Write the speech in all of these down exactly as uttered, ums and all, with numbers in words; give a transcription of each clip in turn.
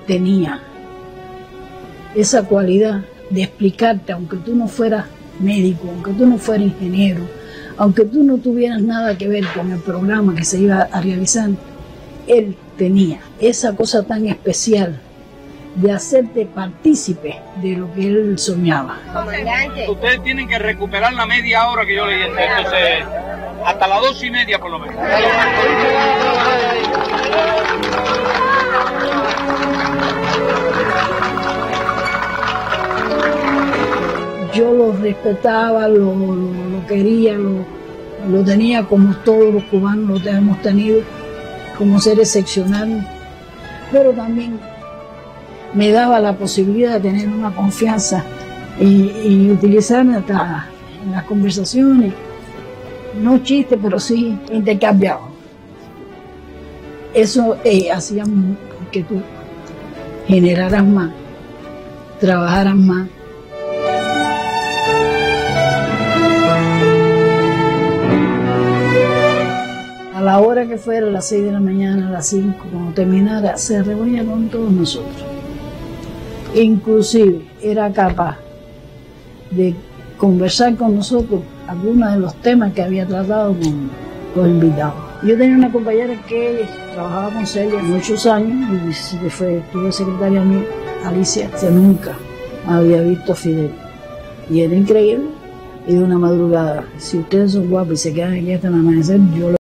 tenía esa cualidad de explicarte, aunque tú no fueras médico, aunque tú no fueras ingeniero, aunque tú no tuvieras nada que ver con el programa que se iba a realizar, él tenía esa cosa tan especial de hacerte partícipe de lo que él soñaba. Ustedes tienen que recuperar la media hora que yo leí, entonces hasta las dos y media por lo menos. Yo lo respetaba, lo, lo, lo quería, lo, lo tenía como todos los cubanos lo hemos tenido, como ser excepcional, pero también me daba la posibilidad de tener una confianza y, y utilizarme hasta en las conversaciones, no chistes, pero sí intercambiados. Eso eh, hacía que tú generaras más, trabajaras más. A la hora que fuera, a las seis de la mañana, a las cinco, cuando terminara, se reunía con todos nosotros. Inclusive era capaz de conversar con nosotros algunos de los temas que había tratado con los invitados. Yo tenía una compañera que trabajaba con Celia muchos años y fue, estuvo secretaria mía, Alicia, que nunca había visto a Fidel. Y era increíble. Y de una madrugada, si ustedes son guapos y se quedan aquí hasta el amanecer, yo lo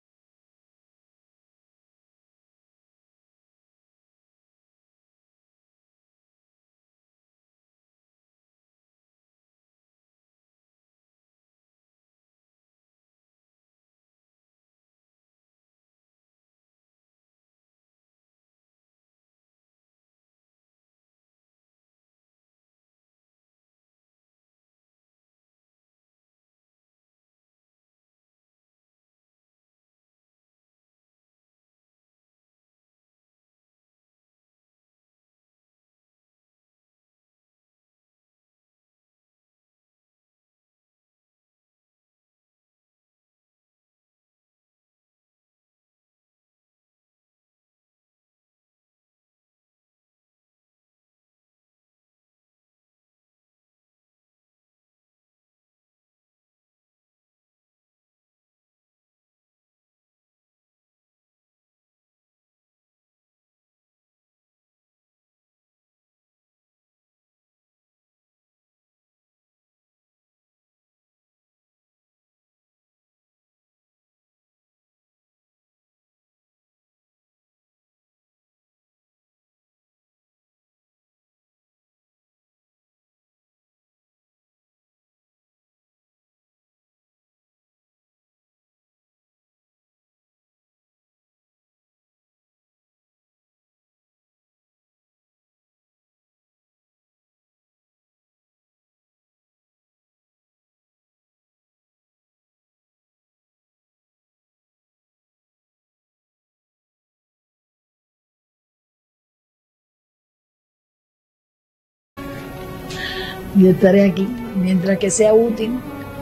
yo estaré aquí mientras que sea útil.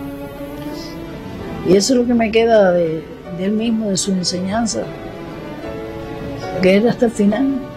Y eso es lo que me queda de, de él mismo, de su enseñanza, que era hasta el final.